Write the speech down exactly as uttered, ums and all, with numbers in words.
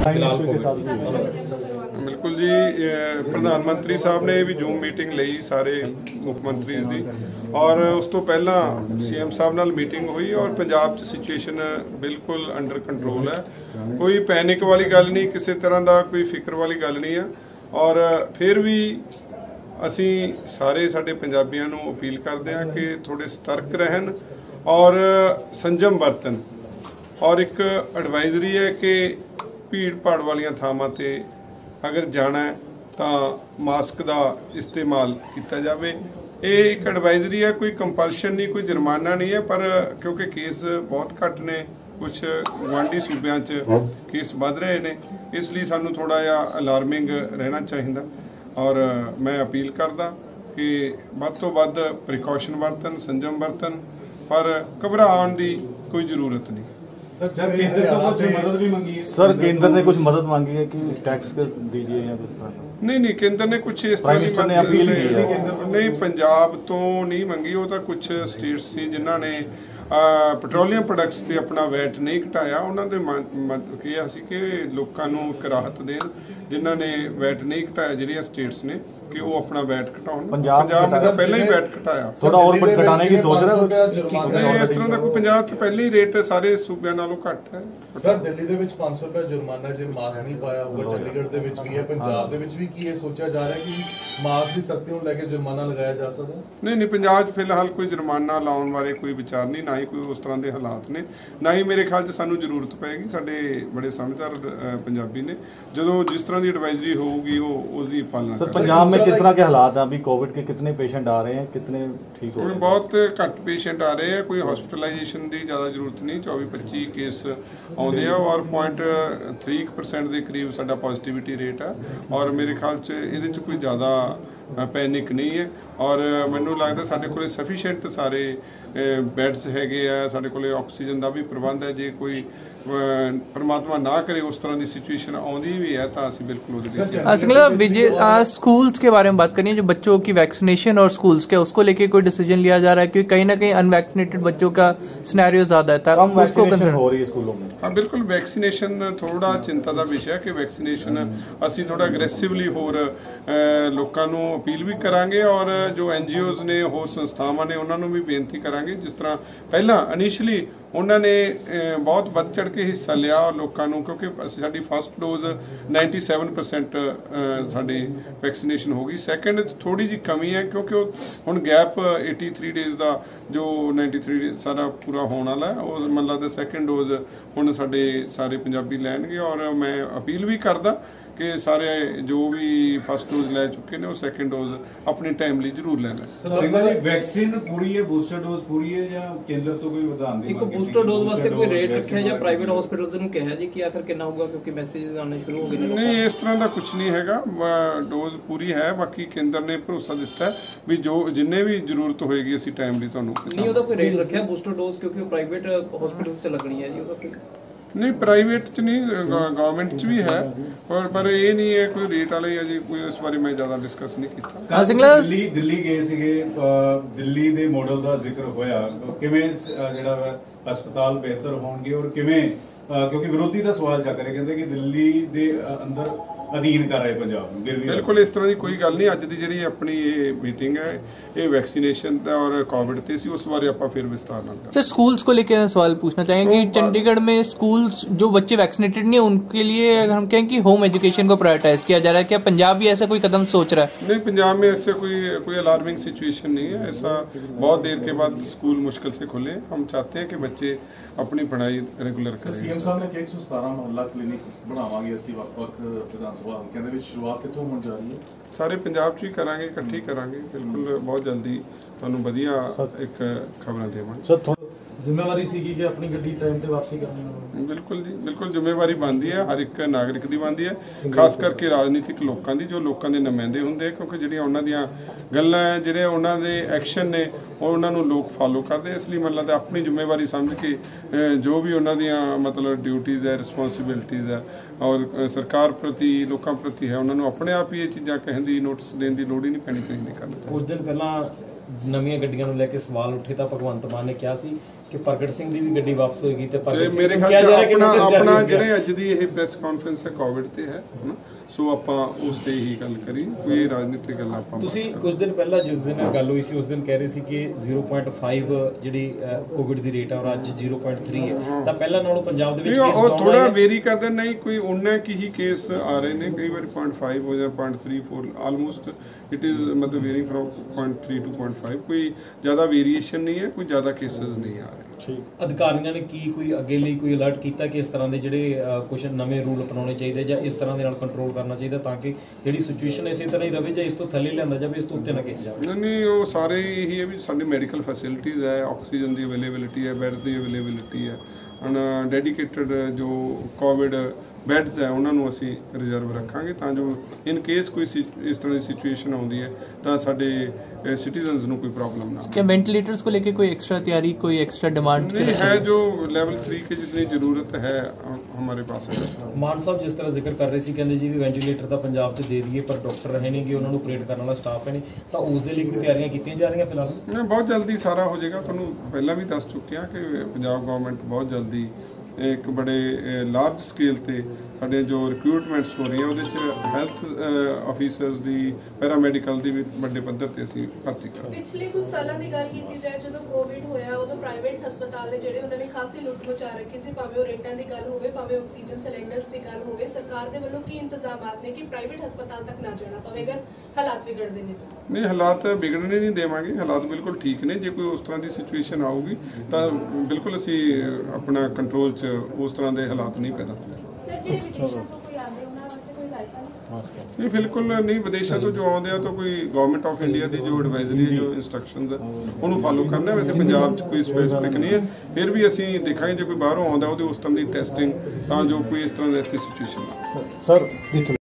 बिल्कुल जी, प्रधानमंत्री साहब ने भी जूम मीटिंग लई सारे मुख मंत्री दी और उस तो पहला सीएम साहब नाल मीटिंग हुई और पंजाब च सिचुएशन बिल्कुल अंडर कंट्रोल है। कोई पैनिक वाली गल नहीं, किसी तरह का कोई फिक्र वाली गल नहीं है। और फिर भी असी सारे साडे पंजाबियों नूं अपील करते हैं कि थोड़े सतर्क रहन और संजम बरतन। और एक एडवाइजरी है कि भीड़ भाड़ वालियां थावां ते अगर जाना है तो मास्क का इस्तेमाल किया जाए। ये एक एडवाइजरी है, कोई कंपलशन नहीं, कोई जुर्माना नहीं है। पर क्योंकि केस बहुत घट ने, कुछ गुआढ़ी सूबों च केस बढ़ रहे हैं, इसलिए सानू थोड़ा जिहा अलार्मिंग रहना चाहिए। और मैं अपील करदा कि वध तो वध प्रिकॉशन बरतन, संजम बरतन, पर घबराउण की कोई जरूरत नहीं। सर केंद्र तो कुछ मदद भी मांगी है। सर केंद्र ने कुछ मदद मांगी है कि टैक्स कर दीजिए या कुछ तरह? नहीं नहीं, केंद्र ने कुछ इस तरह की मदद नहीं, पंजाब तो नहीं मंगी। वो तो कुछ स्टेट्स सी जिन्हों ने पेट्रोलियम प्रोडक्ट्स से अपना वैट नहीं घटाया, उन्होंने कहा सी कि लोगों को एक राहत देन जिन्हों ने वैट नहीं घटाया, जिहड़ियां स्टेट्स ने कि वो अपना वैट घटाउण। पंजाब ने तो पहले ही वैट घटाया, थोड़ा और घटाने की सोच रहे हो? इस तरह का कोई पंजाब च पहले ही रेट सारे सूबे नालों घट है। सर दिल्ली दे विच पाँच सौ रुपया जुर्माना जे मास्क नहीं पाया होगा, चंडीगढ़ दे विच भी है, पंजाब दे विच भी की ये सोचा जा रहा है कि मास्क की सख्ती नूं लैके जुर्माना लगाया जा सकदा? नहीं नहीं, पंजाब फिलहाल कोई जुर्माना लाउण बारे कोई विचार नहीं, ना ही कोई उस तरह के हालात ने, ना ही मेरे ख्याल च सानू जरूरत पेगी। साडे बड़े समझदार पंजाबी ने, जो जिस तरह की एडवाइजरी होगी वो उसकी पालना करेंगे। पंजाब में किस तरह के हालात हैं अभी? कोविड के कितने पेशेंट आ रहे हैं, कितने ठीक हो रहे हैं? बहुत घट पेशेंट आ रहे हैं, कोई हॉस्पिटलाइजेशन की ज़्यादा जरूरत नहीं। चौबी पच्ची केस आउंदे आ और पॉइंट थ्री परसेंट के करीब साडा पॉजिटिविटी रेट है। और मेरे ख्याल च इहदे च कोई ज़्यादा पैनिक नहीं है। और मैनू लगता साडे कोले सफिशिएंट सारे बैड्स हैगे आ, साडे कोले ऑक्सीजन का भी प्रबंध है। जे कोई परमात्मा ना करे उस तरह की सिचुएशन आउंदी भी है तो असीं बिल्कुल स्कूल्स के बारे में बात करनी है, जो बच्चों की वैक्सीनेशन और स्कूल्स के उसको लेके कोई डिसीजन लिया जा रहा है? क्योंकि कहीं ना कहीं अनवैक्सीनेटेड बच्चों का सिनेरियो ज्यादा है, कम वैक्सीनेशन हो रही है स्कूलों में। हाँ बिल्कुल, वैक्सीनेशन थोड़ा चिंता का विषय है कि वैक्सीनेशन असीं थोड़ा अग्रैसिवली होर लोगों को अपील भी करांगे और जो एन जी ओज़ ने, होर संस्थावां ने, उन्होंने भी बेनती करांगे। जिस तरह पहला इनिशियली उन्होंने बहुत बढ़ चढ़ के हिस्सा लिया और लोगों को, क्योंकि साडी first dose ninety seven percent साडी वैक्सीनेशन हो गई। सैकेंड थोड़ी जी कमी है क्योंकि हुण गैप एटी थ्री डेज का जो नाइनटी थ्री डेज सारा पूरा होने वाला है, वो मन लगता सैकेंड डोज हुण साडे सारे पंजाबी लैणगे। और मैं अपील भी करदा कि सारे जो भी फस्ट डोज लै चुके हैं वो सैकेंड डोज अपने टाइमली जरूर ले लें। वैक्सीन पूरी है, बूस्टर डोज पूरी है या केंद्र तो कोई वधान दी? एक बूस्टर डोज वास्ते कोई रेट रखा है या प्राइवेट हॉस्पिटल्स ਨੂੰ ਕਿਹਾ ਜੀ कि आखिर कितना होगा, क्योंकि मैसेजेस आने शुरू हो गए? नहीं, इस तरह का कुछ नहीं हैगा, डोज पूरी है। बाकी केंद्र ने भरोसा दिता है भी जो जिन्ने भी जरूरत होएगी असी टाइमली ਤੁਹਾਨੂੰ नहीं ਉਹਦਾ ਕੋਈ रेट रखा है बूस्टर डोज, क्योंकि प्राइवेट हॉस्पिटल्स च लगनी है जी? ਉਹਦਾ ਕੋਈ नहीं, प्राइवेट च नहीं, गवर्नमेंट च भी है, पर पर ये नहीं है कोई रेट वाले अजे कोई इस बारे मैं ज़्यादा डिस्कस नहीं किया। दिल्ली दिल्ली गए सीगे, दिल्ली दे मॉडल का जिक्र होया, किवें जिहड़ा हस्पताल बेहतर होणगे और किवें, क्योंकि विरोधी का सवाल चक रहे, कहते कि दिल्ली दे अंदर अधीन कर रहे पंजाब। बिल्कुल इस तरह की कोई गल नहीं। अज की जिहड़ी अपनी ये मीटिंग है ये वैक्सीनेशन और कोविड ते सी, उस बारे आपां फिर विस्तार नाल करेंगे। सर स्कूल्स को लेकर सवाल पूछना चाहेंगे कि चंडीगढ़ में स्कूल्स जो बच्चे वैक्सीनेटेड नहीं उनके लिए अगर हम कहें कि होम एजुकेशन को प्रायोरिटाइज किया जा रहा है, क्या पंजाब भी ऐसा कोई कदम सोच रहा है? नहीं, पंजाब में ऐसे कोई कोई अलार्मिंग सिचुएशन नहीं है। ऐसा बहुत देर के बाद स्कूल मुश्किल से खुले। हम चाहते हैं कि बच्चे अपनी पढ़ाई रेगुलर करें। सीएम साहब ने एक सौ सतारह मोहल्ला क्लिनिक बनावांगे असीं वख-वख विधान सभा हल्किਆਂ ਦੇ ਵਿੱਚ शुरुआत कितों होण जा रही है? सारे पंजाब च ही करांगे, इकट्ठी करांगे। बिल्कुल बहुत जल्दी ਤੁਹਾਨੂੰ ਵਧੀਆ ਇੱਕ ਖਬਰਾਂ ਦੇਵਾਂਗੇ। ਸਰ ਜ਼ਿੰਮੇਵਾਰੀ ਸੀਗੀ ਕਿ ਆਪਣੀ ਗੱਡੀ ਟਾਈਮ ਤੇ ਵਾਪਸੀ ਕਰਨੀ ਹੋਵੇ? ਬਿਲਕੁਲ ਜੀ, ਬਿਲकुल ਜ਼ਿੰਮੇਵਾਰੀ ਬਣਦੀ ਹੈ, ਹਰ ਇੱਕ ਨਾਗਰਿਕ ਦੀ ਬਣਦੀ ਹੈ, ਖਾਸ ਕਰਕੇ ਰਾਜਨੀਤਿਕ ਲੋਕਾਂ ਦੀ, ਜੋ ਲੋਕਾਂ ਦੇ ਨੁਮਾਇੰਦੇ ਹੁੰਦੇ, ਕਿਉਂਕਿ ਜਿਹੜੀਆਂ ਉਹਨਾਂ ਦੀਆਂ ਗੱਲਾਂ ਹੈ, ਜਿਹੜੇ ਉਹਨਾਂ ਦੇ ਐਕਸ਼ਨ ਨੇ ਉਹ ਉਹਨਾਂ ਨੂੰ ਲੋਕ ਫਾਲੋ ਕਰਦੇ। ਇਸ ਲਈ ਮੈਨੂੰ ਲੱਗਦਾ ਆਪਣੀ ਜ਼ਿੰਮੇਵਾਰੀ ਸਮਝ ਕੇ ਜੋ ਵੀ ਉਹਨਾਂ ਦੀਆਂ ਮਤਲਬ ਡਿਊਟੀਜ਼ ਹੈ, ਰਿਸਪੌਂਸਿਬਿਲਟੀਜ਼ ਹੈ ਔਰ ਸਰਕਾਰ ਪ੍ਰਤੀ, ਲੋਕਾਂ ਪ੍ਰਤੀ ਹੈ, ਉਹਨਾਂ ਨੂੰ ਆਪਣੇ ਆਪ ਹੀ ਇਹ ਚੀਜ਼ਾਂ ਕਹਿਣ ਦੀ, ਨੋਟਿਸ ਦੇਣ ਦੀ ਲੋੜ ਹੀ ਨਹੀਂ ਪੈਣੀ ਚਾਹੀਦੀ। ਕਰਨ ਕੁਝ ਦਿਨ ਪਹਿਲਾਂ ਨਵੀਆਂ ਗੱਡੀਆਂ ਨੂੰ ਲੈ ਕੇ ਸਵਾਲ ਉੱਠੇ ਤਾਂ ਭਗਵੰਤ ਮਾਨ ਨੇ ਕਿਹਾ ਸੀ ਕਿ ਪ੍ਰਗਟ ਸਿੰਘ ਦੀ ਵੀ ਗੱਡੀ ਵਾਪਸ ਹੋਏਗੀ ਤੇ ਤੇ ਪ੍ਰਗਟ ਸਿੰਘ ਮੇਰੇ ਨੂੰ ਖਿਆਲ ਕਿਹਾ ਚ ਜਾ ਰਿਹਾ ਕਿ ਆਪਣਾ notice ਜਾਰੀ ਆਪਣਾ ਹੋ ਗਿਆ। ਜਿਹੜੇ ਅੱਜ ਦੀ ਇਹ ਪ੍ਰੈਸ ਕਾਨਫਰੰਸ ਹੈ ਕੋਵਿਡ ਤੇ ਹੈ ਹਨਾ, ਸੋ ਆਪਾਂ ਉਸ ਤੇ ਹੀ ਗੱਲ ਕਰੀ, ਕੋਈ ਰਾਜਨੀਤਿਕ ਗੱਲਾਂ ਆਪਾਂ ਤੁਸੀਂ ਬਾਅਦ ਚ ਕੁਝ ਦਿਨ ਪਹਿਲਾਂ ਜਿਸ ਦਿਨ ਇਹ ਗੱਲ ਹੋਈ ਸੀ ਉਸ ਦਿਨ ਕਹਿ ਰਹੇ ਸੀ ਕਿ ਜ਼ੀਰੋ ਪੁਆਇੰਟ ਫਾਈਵ ਜਿਹੜੀ ਕੋਵਿਡ ਦੀ ਰੇਟ ਹੈ ਔਰ ਅੱਜ ਜ਼ੀਰੋ ਪੁਆਇੰਟ ਥ੍ਰੀ ਹੈ ਤਾਂ ਪਹਿਲਾਂ ਨਾਲੋਂ ਪੰਜਾਬ ਦੇ ਵਿੱਚ ਨਹੀਂ, ਕੇਸ ਉਹ down ਥੋੜਾ ਆਏ ਹੈ। ਵੇਰੀ ਕਰਦੇ ਨਹੀਂ, ਕੋਈ ਉਹਨਾਂ ਕੀ ਹੀ ਕੇਸ ਆ ਰਹੇ ਨੇ, ਕਈ ਵਾਰੀ ਜ਼ੀਰੋ ਪੁਆਇੰਟ ਫਾਈਵ ਹੋ ਜਾਂ zero point three four almost it is ਮਤਲਬ varying from zero point three to zero point five, ਕੋਈ ਜ਼ਿਆਦਾ ਵੇਰੀਏਸ਼ਨ ਨਹੀਂ ਹੈ, ਕੋਈ ਜ਼ਿਆਦਾ ਕੇसेस ਨਹੀਂ ਆ ਰਹੇ। ਅਧਿਕਾਰੀਆਂ ਨੇ ਕੀ ਕੋਈ ਅੱਗੇ ਲਈ ਕੋਈ ਅਲਰਟ ਕੀਤਾ ਕਿ ਇਸ ਤਰ੍ਹਾਂ ਦੇ ਜਿਹੜੇ ਕੁਝ ਨਵੇਂ ਰੂਲ ਅਪਣਾਉਣੇ ਚਾਹੀਦੇ ਜਾਂ ਇਸ ਤਰ੍ਹਾਂ ਦੇ ਨਾਲ ਕੰਟਰੋਲ ਕਰਨਾ ਚਾਹੀਦਾ ਤਾਂ ਕਿ ਜਿਹੜੀ ਸਿਚੁਏਸ਼ਨ ਇਸੇ ਤਰ੍ਹਾਂ ਹੀ ਰਵੇ ਜਾਂ ਇਸ ਤੋਂ ਥੱਲੇ ਲਿਆਂਦਾ ਜਾਵੇ, ਇਸ ਤੋਂ ਉੱਤੇ ਨਾ ਕੀਤਾ ਜਾਵੇ? ਨਹੀਂ ਨਹੀਂ, ਉਹ ਸਾਰੇ ਇਹੀ ਹੈ ਵੀ ਸਾਡੀ ਮੈਡੀਕਲ ਫੈਸਿਲਿਟੀਜ਼ ਹੈ, ਆਕਸੀਜਨ ਦੀ ਅਵੇਲੇਬਿਲਿਟੀ ਹੈ, ਬੈਡਸ ਦੀ ਅਵੇਲੇਬਿਲਿਟੀ ਹੈ, ਐਂਡ ਡੈਡੀਕੇਟਡ ਜੋ ਕੋਵਿਡ ਬੈਡਸ ਹੈ ਉਹਨਾਂ ਨੂੰ ਅਸੀਂ ਰਿਜ਼ਰਵ ਰੱਖਾਂਗੇ ਤਾਂ ਜੋ ਇਨ ਕੇਸ ਕੋਈ ਸਿ- ਇਸ ਤਰ੍ਹਾਂ ਦੀ ਸਿਚੁਏਸ਼ਨ ਆਉਂਦੀ ਹੈ ਤਾਂ ਸਾਡੇ सिटीजन्स ਨੂੰ ਕੋਈ प्रॉब्लम ना हो। क्या वेंटिलेटर्स को लेके कोई एक्स्ट्रा तैयारी, कोई एक्स्ट्रा डिमांड नहीं है, जो लेवल थ्री की जितनी जरूरत है हमारे पास है। ਮਾਨ ਸਾਹਿਬ ਜਿਸ ਤਰ੍ਹਾਂ ਜ਼ਿਕਰ ਕਰ ਰਹੇ ਸੀ, ਕਹਿੰਦੇ ਜੀ ਵੀ ਵੈਂਟੀਲੇਟਰ ਤਾਂ ਪੰਜਾਬ 'ਚ ਦੇ ਦਈਏ ਪਰ ਡਾਕਟਰ ਰਹੇ ਨੇਗੇ, ਉਹਨਾਂ ਨੂੰ ਆਪਰੇਟ ਕਰਨ ਵਾਲਾ ਸਟਾਫ ਹੈ ਨਹੀਂ, ਤਾਂ ਉਸ ਦੇ ਲਈ ਕੋਈ ਤਿਆਰੀਆਂ ਕੀਤੀਆਂ ਜਾ ਰਹੀਆਂ ਫਿਲਹਾਲ? ਮੈਂ ਬਹੁਤ ਜਲਦੀ ਸਾਰਾ ਹੋ ਜਾਏਗਾ, ਤੁਹਾਨੂੰ ਪਹਿਲਾਂ ਵੀ ਦੱਸ ਚੁੱਕਿਆ ਕਿ ਪੰਜਾਬ ਗਵਰਨਮੈਂਟ ਬਹੁਤ ਜਲਦੀ ਇੱਕ ਬੜੇ ਲਾਰਜ ਸਕੇਲ ਤੇ ਸਾਡੇ ਜੋ ਰਿਕਰੂਟਮੈਂਟਸ ਹੋ ਰਹੀਆਂ ਉਹਦੇ ਚ ਹੈਲਥ ਆਫੀਸਰਸ ਦੀ, ਪੈਰਾਮੈਡੀਕਲ ਦੀ ਵੀ ਵੱਡੇ ਪੱਧਰ ਤੇ ਅਸੀਂ ਭਰਤੀ ਕਰ ਰਹੇ ਹਾਂ। ਪਿਛਲੇ ਕੁਝ ਸਾਲਾਂ ਦੀ ਗੱਲ ਕੀਤੀ ਜਾਏ, ਜਦੋਂ ਕੋਵਿਡ ਹੋਇਆ ਉਦੋਂ ਪ੍ਰਾਈਵੇਟ ਹਸਪਤਾਲ ਨੇ ਜਿਹੜੇ ਉਹਨਾਂ ਨੇ ਖਾਸੀ ਲੁੱਟ ਮਚਾ ਰੱਖੀ ਸੀ, ਭਾਵੇਂ ਉਹ ਰੇਟਾਂ ਦੀ ਗੱਲ ਹੋਵੇ, ਭਾਵੇਂ ਆਕਸੀਜਨ ਸਿਲੰਡਰਸ ਦੀ ਗੱਲ ਹੋਵੇ, ਸਰਕਾਰ ਦੇ ਵੱਲੋਂ ਕੀ ਇੰਤਜ਼ਾਮਾਤ ਨੇ ਕਿ ਪ੍ਰਾਈਵੇਟ ਹਸਪਤਾਲ ਤੱਕ ਨਾ ਜਾਣਾ ਪਵੇ ਅਗਰ ਹਾਲਾਤ ਵਿਗੜਦੇ ਨੇ ਤਾਂ? ਨਹੀਂ, ਹਾਲਾਤ ਵਿਗੜਨੇ ਨਹੀਂ ਦੇਵਾਂਗੇ, ਹਾਲਾਤ ਬਿਲਕੁਲ ਠੀਕ ਨੇ। ਜੇ ਕੋਈ ਉਸ ਤਰ੍ਹਾਂ ਦੀ ਸਿਚੁਏਸ਼ਨ ਆਊਗੀ ਤਾਂ ਬਿਲਕੁਲ ਅਸੀਂ ਆਪਣਾ ਕੰਟਰੋਲ 'ਚ ਉਸ ਤਰ੍ਹਾਂ ਦੇ ਹਾਲਾਤ ਨਹੀਂ ਪੈਦਾ ਹੁੰਦੇ। ਸਰ, ਜਿਹੜੇ ਵਿਦੇਸ਼ਾਂ ਤੋਂ ਕੋਈ ਆਉਂਦੇ ਉਹਨਾਂ ਵਾਸਤੇ ਕੋਈ ਲਾਇਕਾ ਨਹੀਂ? ਨਹੀਂ, ਬਿਲਕੁਲ ਨਹੀਂ। ਵਿਦੇਸ਼ਾਂ ਤੋਂ ਜੋ ਆਉਂਦੇ ਆ ਤਾਂ ਕੋਈ ਗਵਰਨਮੈਂਟ ਆਫ ਇੰਡੀਆ ਦੀ ਜੋ ਐਡਵਾਈਜ਼ਰੀ ਜੋ ਇੰਸਟਰਕਸ਼ਨਸ ਹੈ ਉਹਨੂੰ ਫਾਲੋ ਕਰਨਾ। ਵੈਸੇ ਪੰਜਾਬ 'ਚ ਕੋਈ ਸਪੈਸੀਫਿਕ ਨਹੀਂ ਹੈ, ਫਿਰ ਵੀ ਅਸੀਂ ਦੇਖਾਂਗੇ ਜੇ ਕੋਈ ਬਾਹਰੋਂ ਆਉਂਦਾ ਉਹਦੇ ਉਸ ਤਰ੍ਹਾਂ ਦੀ ਟੈਸਟਿੰਗ ਤਾਂ ਜੋ ਕੋਈ ਇਸ ਤਰ੍ਹਾਂ ਦੀ ਸਿਚੁਏਸ਼ਨ ਨਾ। ਸਰ